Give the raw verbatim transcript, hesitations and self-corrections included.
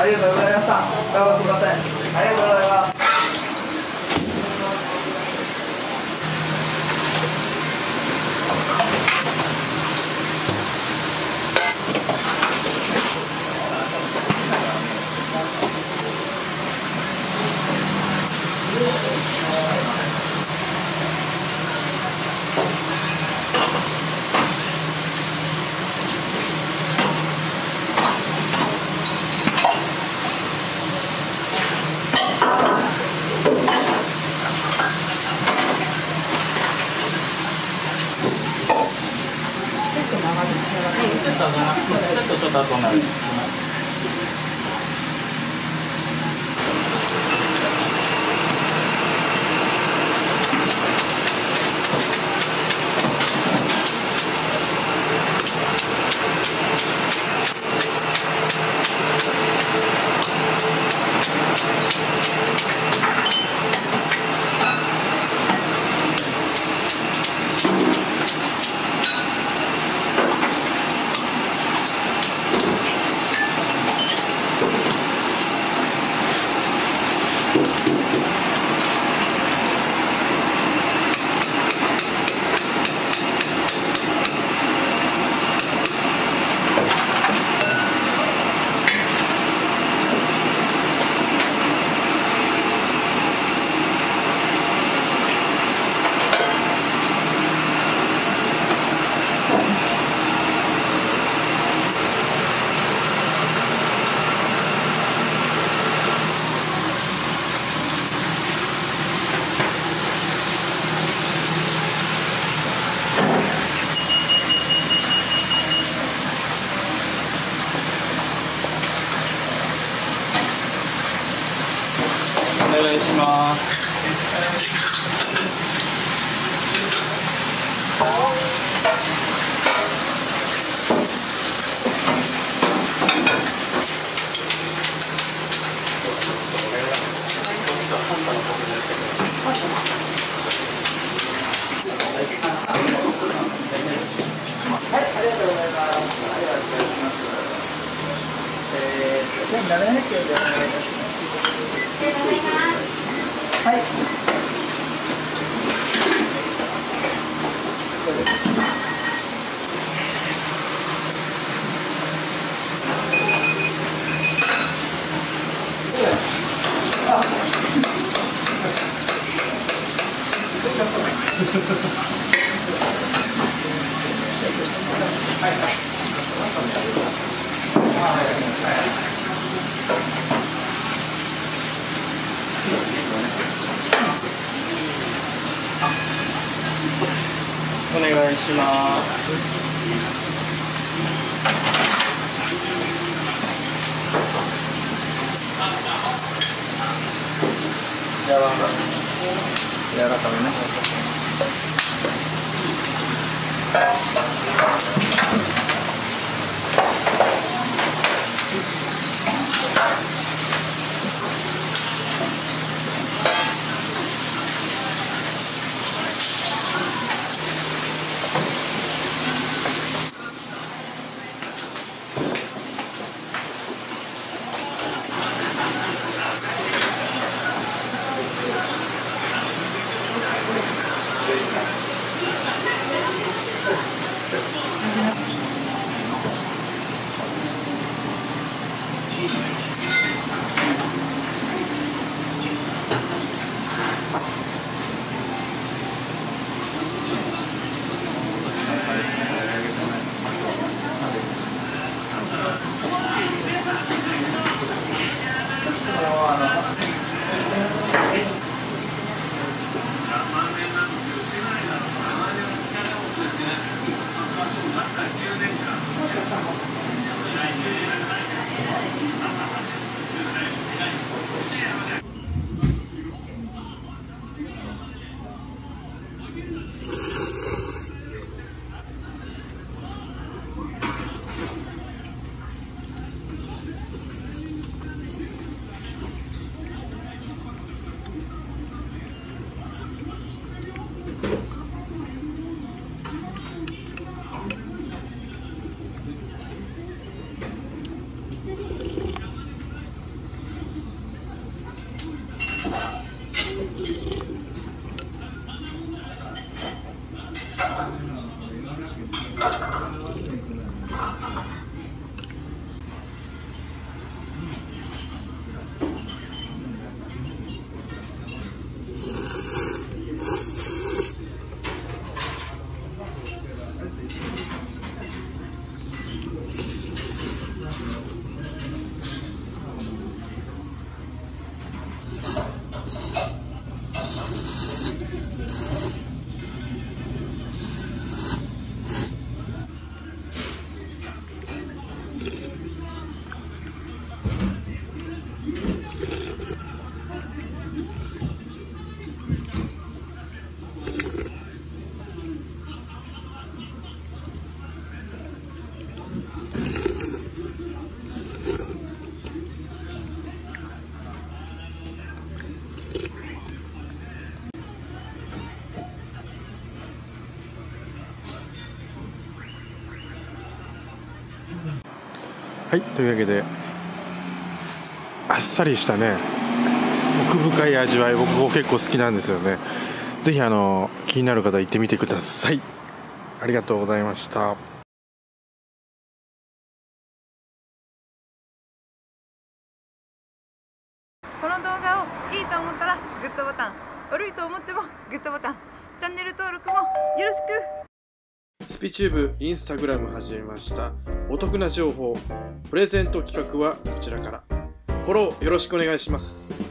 りがとうございました。頑張ってください。ありがとうございます。 ちょっとちょっと後になる。お願いします。 はい、ありがとうございます。ありがとうございます。えー、せんななひゃくえんでお願いいたします。はい。 お願いします。 柔らかめ。柔らかめね。 はい、というわけであっさりしたね奥深い味わい、僕も結構好きなんですよね。ぜひあの気になる方行ってみてください。ありがとうございました。 この動画をいいと思ったらグッドボタン、悪いと思ってもグッドボタン、チャンネル登録もよろしく。 スピチューブインスタグラム始めました。お得な情報、プレゼント企画はこちらから。フォローよろしくお願いします。